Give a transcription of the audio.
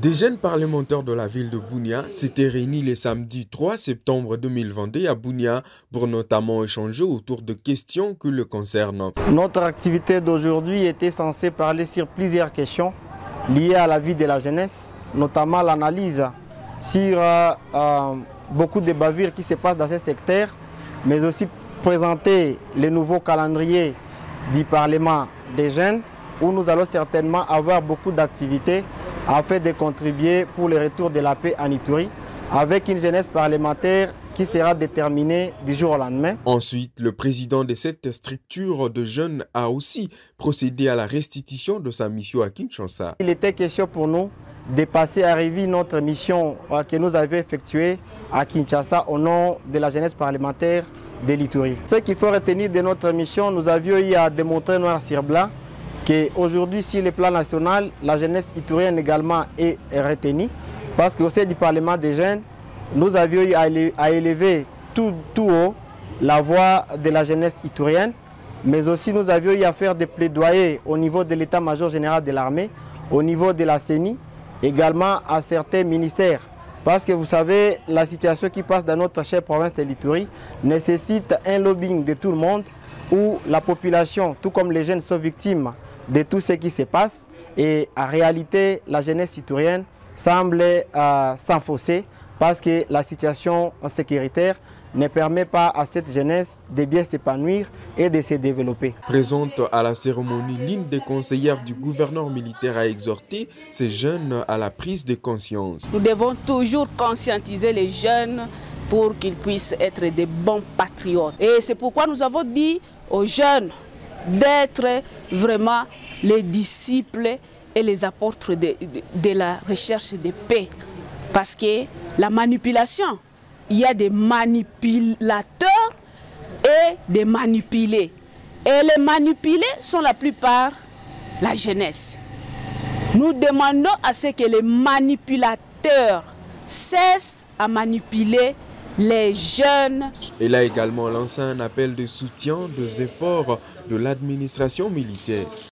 Des jeunes parlementaires de la ville de Bunia s'étaient réunis le samedi 3 septembre 2022 à Bunia pour notamment échanger autour de questions qui le concernent. Notre activité d'aujourd'hui était censée parler sur plusieurs questions liées à la vie de la jeunesse, notamment l'analyse sur beaucoup de bavures qui se passent dans ce secteur, mais aussi présenter le nouveau calendrier du Parlement des jeunes, où nous allons certainement avoir beaucoup d'activités afin de contribuer pour le retour de la paix en Ituri, avec une jeunesse parlementaire qui sera déterminée du jour au lendemain. Ensuite, le président de cette structure de jeunes a aussi procédé à la restitution de sa mission à Kinshasa. Il était question pour nous de passer à revue notre mission que nous avions effectuée à Kinshasa au nom de la jeunesse parlementaire de l'Ituri. Ce qu'il faut retenir de notre mission, nous avions eu à démontrer noir sur blanc qu'aujourd'hui, sur le plan national, la jeunesse iturienne également est retenue, parce qu'au sein du Parlement des jeunes, nous avions eu à élever tout haut la voix de la jeunesse iturienne, mais aussi nous avions eu à faire des plaidoyers au niveau de l'état-major général de l'armée, au niveau de la CENI, également à certains ministères. Parce que vous savez, la situation qui passe dans notre chère province de l'Ituri nécessite un lobbying de tout le monde, où la population, tout comme les jeunes, sont victimes de tout ce qui se passe. Et en réalité, la jeunesse iturienne semble s'enfoncer parce que la situation sécuritaire ne permet pas à cette jeunesse de bien s'épanouir et de se développer. Présente à la cérémonie, l'une des conseillères du gouverneur militaire a exhorté ces jeunes à la prise de conscience. Nous devons toujours conscientiser les jeunes pour qu'ils puissent être des bons patriotes. Et c'est pourquoi nous avons dit aux jeunes d'être vraiment les disciples et les apôtres de la recherche de paix. Parce que la manipulation, il y a des manipulateurs et des manipulés. Et les manipulés sont la plupart la jeunesse. Nous demandons à ce que les manipulateurs cessent à manipuler les jeunes. Elle a également lancé un appel de soutien des efforts de l'administration militaire.